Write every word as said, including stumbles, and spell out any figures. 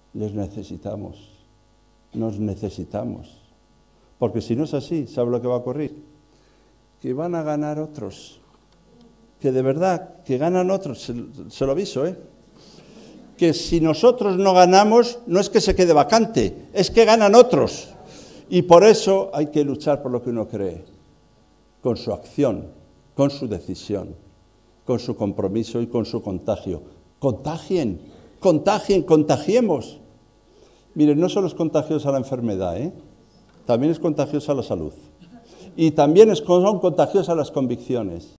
Les necesitamos, nos necesitamos. Porque si no es así, ¿sabe lo que va a ocurrir? Que van a ganar otros. Que de verdad, que ganan otros, se, se lo aviso, ¿eh? Que si nosotros no ganamos, no es que se quede vacante, es que ganan otros. Y por eso hay que luchar por lo que uno cree, con su acción, con su decisión, con su compromiso y con su contagio. Contagien, contagien, contagiemos. Miren, no solo es contagiosa la enfermedad, ¿eh? También es contagiosa la salud. Y también son contagiosas las convicciones.